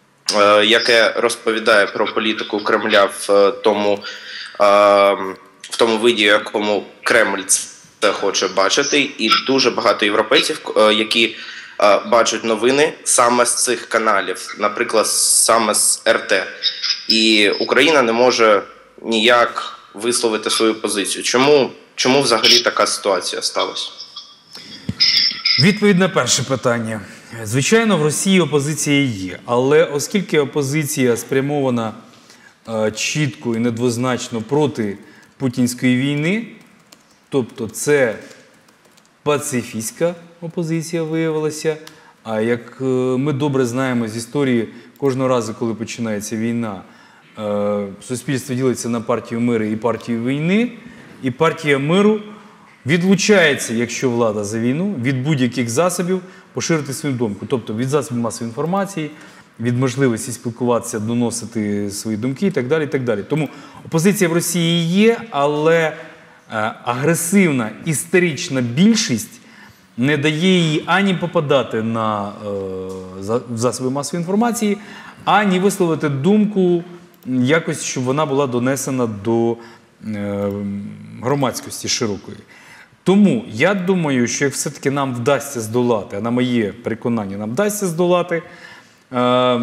яке розповідає про політику Кремля в тому, в тому виді, якому Кремль це хоче бачити, і дуже багато європейців, які бачать новини саме з цих каналів, наприклад, саме з ер те. І Україна не може ніяк висловити свою позицію. Чому, чому взагалі така ситуація сталася? Відповідь на перше питання. Звичайно, в Росії опозиція є, але оскільки опозиція спрямована е, чітко і недвозначно проти путінської війни, тобто це пацифістська опозиція виявилася, а як е, ми добре знаємо з історії, кожного разу, коли починається війна, е, суспільство ділиться на партію миру і партію війни, і партія миру відлучається, якщо влада за війну, від будь-яких засобів поширити свою думку. Тобто від засобів масової інформації, від можливості спілкуватися, доносити свої думки і так далі. І так далі. Тому опозиція в Росії є, але е, агресивна істерична більшість не дає їй ані попадати на е, засоби масової інформації, ані висловити думку якось, щоб вона була донесена до е, громадськості широкої. Тому я думаю, що як все-таки нам вдасться здолати, а на моє переконання нам вдасться здолати е,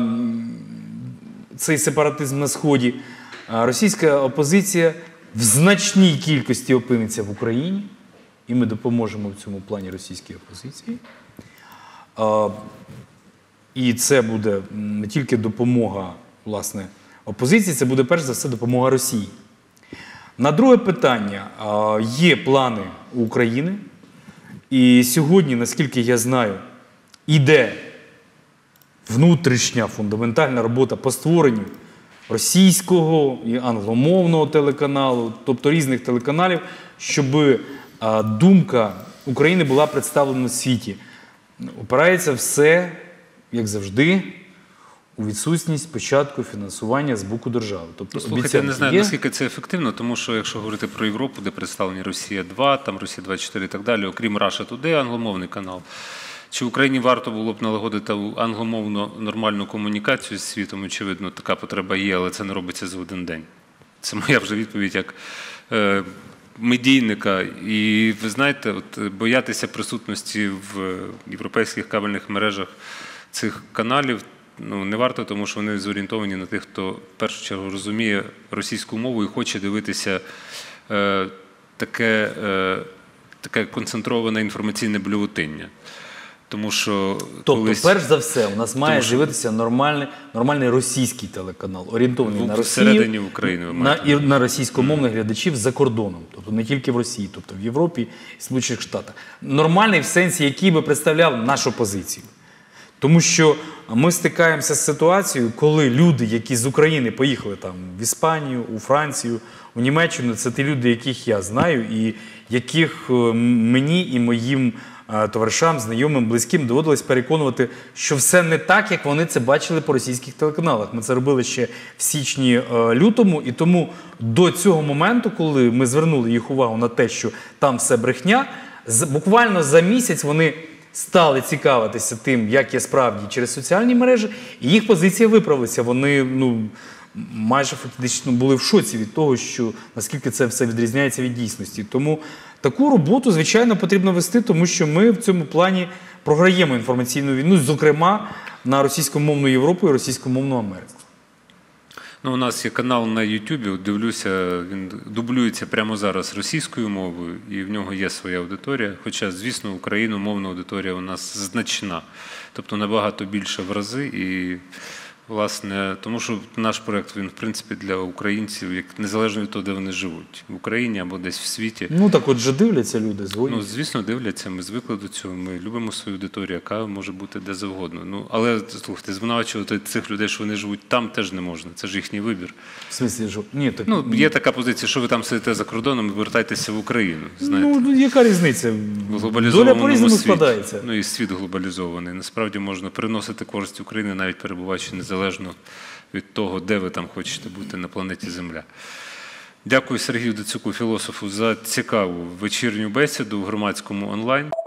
цей сепаратизм на Сході, е, російська опозиція в значній кількості опиниться в Україні, і ми допоможемо в цьому плані російській опозиції. Е, і це буде не тільки допомога, власне, опозиції, це буде перш за все допомога Росії. На друге питання, є плани у України, і сьогодні, наскільки я знаю, іде внутрішня фундаментальна робота по створенню російського і англомовного телеканалу, тобто різних телеканалів, щоб думка України була представлена в світі. Опирається все, як завжди, у відсутність початку фінансування з боку держави. Тобто, слухайте, я не знаю, є... наскільки це ефективно, тому що якщо говорити про Європу, де представлені Росія два, там Росія двадцять чотири і так далі, окрім Russia Today, англомовний канал, чи Україні варто було б налагодити англомовну нормальну комунікацію з світом? Очевидно, така потреба є, але це не робиться за один день. Це моя вже відповідь як е, медійника. І ви знаєте, от, боятися присутності в європейських кабельних мережах цих каналів ну, не варто, тому що вони зорієнтовані на тих, хто в першу чергу розуміє російську мову і хоче дивитися е, таке, е, таке концентроване інформаційне блювотиння. Тому що тобто, колись... перш за все, у нас має що... з'явитися нормальний, нормальний російський телеканал, орієнтований в... на Росію, всередині України, ви на, і на російськомовних mm. глядачів за кордоном, тобто не тільки в Росії, тобто в Європі і Сполучених Штатах. Нормальний в сенсі, який би представляв нашу позицію. Тому що ми стикаємося з ситуацією, коли люди, які з України поїхали там в Іспанію, у Францію, у Німеччину, це ті люди, яких я знаю і яких мені і моїм товаришам, знайомим, близьким доводилось переконувати, що все не так, як вони це бачили по російських телеканалах. Ми це робили ще в січні-лютому, і тому до цього моменту, коли ми звернули їх увагу на те, що там все брехня, буквально за місяць вони стали цікавитися тим, як є справді через соціальні мережі, і їх позиція виправилася. Вони ну, майже фактично були в шоці від того, що наскільки це все відрізняється від дійсності. Тому таку роботу, звичайно, потрібно вести, тому що ми в цьому плані програємо інформаційну війну, зокрема, на російськомовну Європу і російськомовну Америку. Ну, у нас є канал на Ютубі, дивлюся, він дублюється прямо зараз російською мовою, і в нього є своя аудиторія, хоча, звісно, україномовна аудиторія у нас значна, тобто набагато більше в рази, і, власне, тому що наш проєкт, він, в принципі, для українців, як незалежно від того, де вони живуть, в Україні або десь в світі. Ну, так от же дивляться люди, згодні. Ну, звісно, дивляться, ми звикли до цього, ми любимо свою аудиторію, яка може бути де завгодно. Ну, але, слухайте, звинувачувати цих людей, що вони живуть там, теж не можна, це ж їхній вибір. В смислі, що? Ні, так... Ну, є така позиція, що ви там сидите за кордоном, вертайтеся в Україну, знаєте. Ну, яка різниця? Доля по-різному складається. Ну, і світ глобалізований. Насправді можна приносити користь Україні, навіть перебуваючи незалежно від того, де ви там хочете бути на планеті Земля. Дякую Сергію Дацюку, філософу, за цікаву вечірню бесіду в громадському онлайн.